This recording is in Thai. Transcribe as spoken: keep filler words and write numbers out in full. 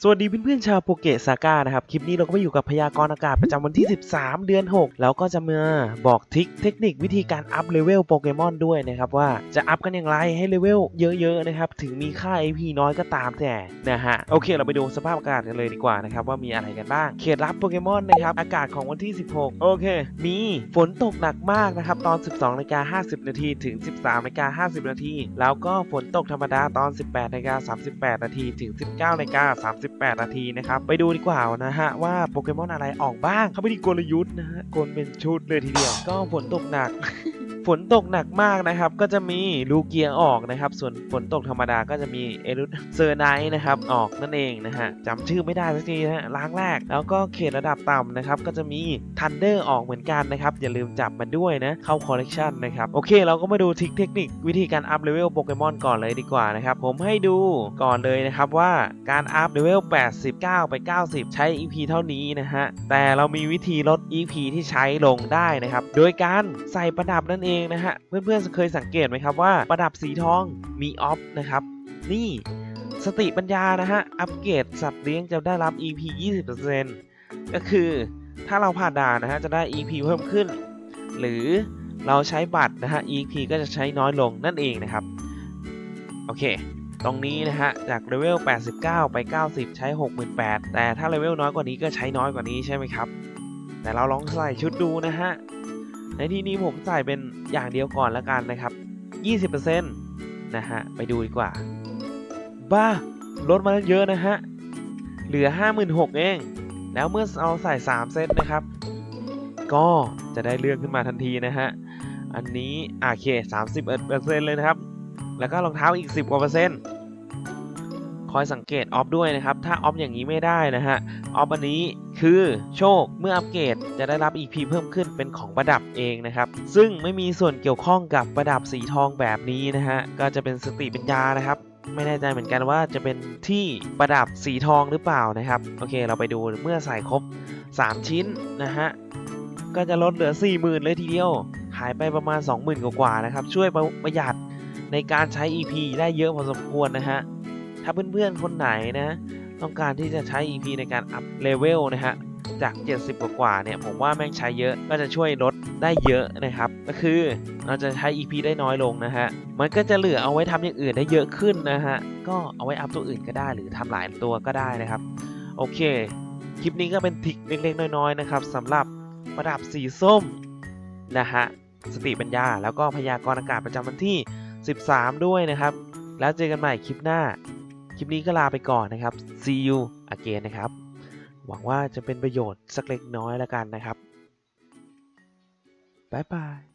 สวัสดีเพื่อนๆชาวโปเกะซาก้านะครับคลิปนี้เราก็มาอยู่กับพยากรณ์อากาศประจำวันที่สิบสามเดือนหกแล้วก็จะมาบอกทริคเทคนิควิธีการอัพเลเวลโปเกมอนด้วยนะครับว่าจะอัพกันอย่างไรให้เลเวลเยอะๆนะครับถึงมีค่า เอ พี น้อยก็ตามแต่นะฮะโอเคเราไปดูสภาพอากาศกันเลยดีกว่านะครับว่ามีอะไรกันบ้างเขตรับโปเกมอนนะครับอากาศของวันที่สิบหกโอเคมีฝนตกหนักมากนะครับตอน สิบสองนาฬิกาห้าสิบนาทีถึง สิบสามนาฬิกาห้าสิบนาทีแล้วก็ฝนตกธรรมดาตอน สิบแปดนาฬิกาสามสิบแปดนาทีถึง สิบเก้านาฬิกาสามสิบแปดนาทีนะครับไปดูดีกว่านะฮะว่าโปเกมอนอะไรออกบ้างเขาไม่ได้กลยุทธ์นะฮะกลเป็นชุดเลยทีเดียวก็ฝนตกหนัก ฝนตกหนักมากนะครับก็จะมีลูเกียออกนะครับส่วนฝนตกธรรมดาก็จะมีเอรุเซอร์ไนท์นะครับออกนั่นเองนะฮะจำชื่อไม่ได้สักทีนะฮะล้างแรกแล้วก็เขตระดับต่ำนะครับก็จะมีทันเดอร์ออกเหมือนกันนะครับอย่าลืมจับมันด้วยนะเข้าคอลเลกชันนะครับโอเคเราก็มาดูทริคเทคนิควิธีการอัพเลเวลโปเกมอนก่อนเลยดีกว่านะครับผมให้ดูก่อนเลยนะครับว่าการอัพเลเวลแปดสิบเก้าไปเก้าสิบใช้ อี พี เท่านี้นะฮะแต่เรามีวิธีลด อี พี ที่ใช้ลงได้นะครับโดยการใส่ประดับนั่นเองนะฮะเพื่อนๆเคยสังเกตไหมครับว่าประดับสีทองมีออฟนะครับนี่สติปัญญานะฮะอัปเกรดสัตว์เลี้ยงจะได้รับ อี พี ยี่สิบเปอร์เซ็นต์ ก็คือถ้าเราผ่านด่านนะฮะจะได้ อี พี เพิ่มขึ้นหรือเราใช้บัตรนะฮะ อี พี ก็จะใช้น้อยลงนั่นเองนะครับโอเคตรงนี้นะฮะจากเลเวลแปดสิบเก้าไปเก้าสิบใช้ หกหมื่นแปดพัน แต่ถ้าเลเวลน้อยกว่านี้ก็ใช้น้อยกว่านี้ใช่ไหมครับแต่เราลองใส่ชุดดูนะฮะในที่นี้ผมใส่เป็นอย่างเดียวก่อนแล้วกันนะครับ ยี่สิบเปอร์เซ็นต์ นะฮะไปดูดีกว่าบ้าลดมาเยอะนะฮะเหลือ ห้าหมื่นหกพัน เองแล้วเมื่อเอาใส่สามเซตนะครับก็จะได้เลือกขึ้นมาทันทีนะฮะอันนี้โอเค สามสิบเปอร์เซ็นต์ เลยนะครับแล้วก็รองเท้าอีกสิบกว่าเปอร์เซ็นต์คอยสังเกตออฟด้วยนะครับถ้าออฟอย่างนี้ไม่ได้นะฮะออฟอันนี้คือโชคเมื่ออัปเกรดจะได้รับ อี พี เพิ่มขึ้นเป็นของประดับเองนะครับซึ่งไม่มีส่วนเกี่ยวข้องกับประดับสีทองแบบนี้นะฮะก็จะเป็นสติปัญญานะครับไม่แน่ใจเหมือนกันว่าจะเป็นที่ประดับสีทองหรือเปล่านะครับโอเคเราไปดูเมื่อใส่ครบสามชิ้นนะฮะก็จะลดเหลือ สี่หมื่น เลยทีเดียวหายไปประมาณ สองหมื่น กว่าๆนะครับช่วยประหยัดในการใช้ อี พี ได้เยอะพอสมควรนะฮะถ้าเพื่อนๆคนไหนนะต้องการที่จะใช้ อี พี ในการอัพเลเวลนะฮะจากเจ็ดสิบกว่าๆเนี่ยผมว่าแม่งใช้เยอะก็จะช่วยลดได้เยอะนะครับก็คือเราจะใช้ อี พี ได้น้อยลงนะฮะมันก็จะเหลือเอาไว้ทำอย่างอื่นได้เยอะขึ้นนะฮะก็เอาไว้อัพตัวอื่นก็ได้หรือทำหลายตัวก็ได้นะครับโอเคคลิปนี้ก็เป็นทริคเล็กๆน้อยๆนะครับสำหรับประดับสีส้มนะฮะสติปัญญาแล้วก็พยากรณ์อากาศประจำวันที่สิบสามด้วยนะครับแล้วเจอกันใหม่คลิปหน้าคลิปนี้ก็ลาไปก่อนนะครับ see you again นะครับหวังว่าจะเป็นประโยชน์สักเล็กน้อยแล้วกันนะครับบ๊ายบาย